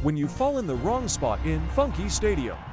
when you fall in the wrong spot in Funky Stadium.